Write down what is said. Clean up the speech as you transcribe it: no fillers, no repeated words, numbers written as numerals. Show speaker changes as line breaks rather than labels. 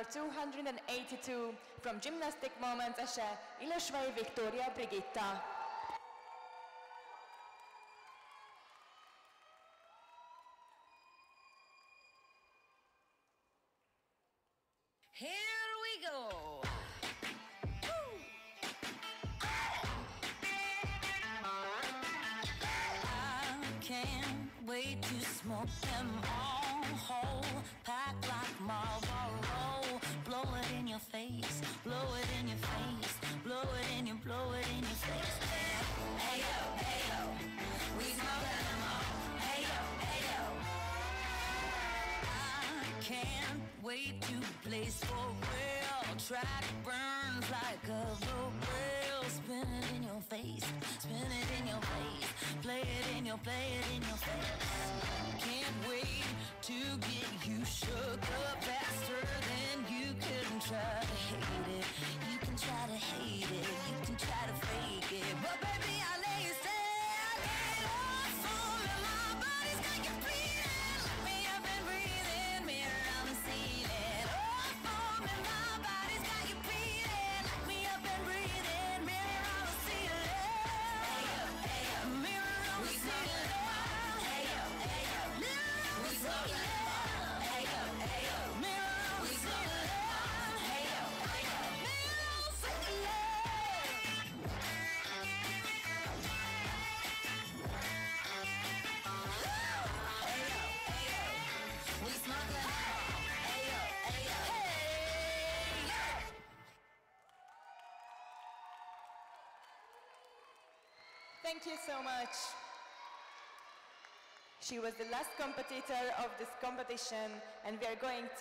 number 282 from gymnastic moments esze Ilosvay Viktória Brigitta.
Here we go. I can't wait to smoke them all whole, pack like Marlboro. Blow it in your face, blow it in your face, blow it in your, blow it in your face. Hey yo, hey yo, we smoking them all. Hey yo, hey yo. I can't wait to blaze for real. Track burns like a rail. Spin it in your face, spin it in your face, play it in your, play it in your face. Can't wait to get you shook up faster than you can try to hate it. You can try to hate it, you can try to fake it, but baby I lay you stand. Get off for me, my body's got you bleeding. Let me up and breathe in, mirror on the ceiling. Off for me, my body's got you bleeding. Let me up and breathe in, mirror on the ceiling. Hey yo, hey yo, mirror on the ceiling. Hey yo, hey yo, mirror on the ceiling. Hey yo, hey yo, mirror on the ceiling. Hey yo, hey yo, mirror on the ceiling. Hey yo, hey yo, we smoking out. Hey yo, hey yo, hey yo.
Thank you so much. She was the last competitor of this competition, and we are going to